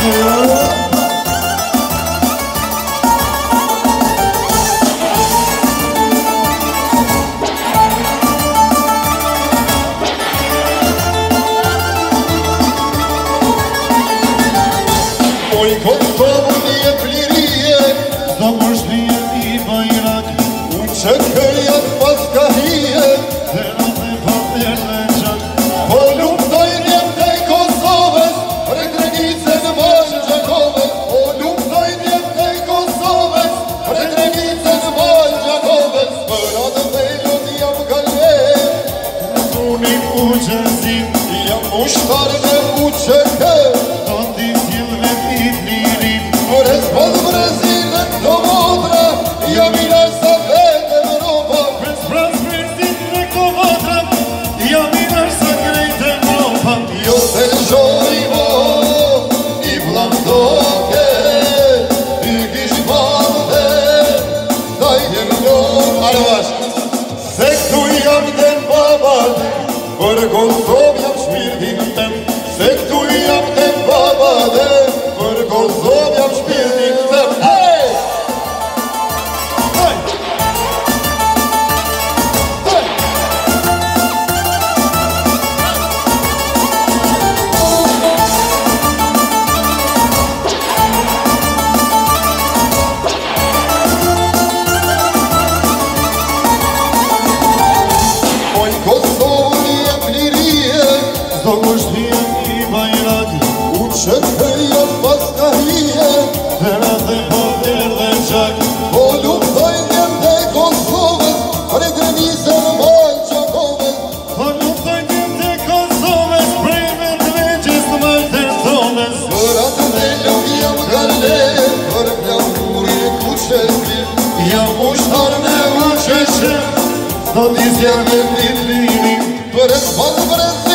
Oj, Kosovo nije plirije, znamo što je i bajrak, u čekajat paskahije, verate pa verlečak. Poljubnoj njemnej Kosovec, pred Renicen Mađakovec. Poljubnoj njemnej Kosovec, pred Renicen Mađakovec. Rad veljot jam galje, unik uđezi, jam muštarne učeke. Pod Brazilem do Modra, ja mi naš za vedem roba. Bez Brazilem do Modra, ja mi naš za grejtem roba. Jo se žorimo i blandoke, i gižbande, daj jedno. Arvaš, sektujam den babade, vrgozovjam šmirdintem. Sektujam den babade, vrgozovjam šmirdintem. Čekaj od paskahije, verate pa verlečak. Poljubnoj njemnej Kosovec, pred Renicen Mađakovec. Poljubnoj njemnej Kosovec, pred Medveđes Mađakovec. Vrat veljom jam galje, vrpljam uvijek učeške. Jam muštarne učeše, da ti zjavim i vidim. Pred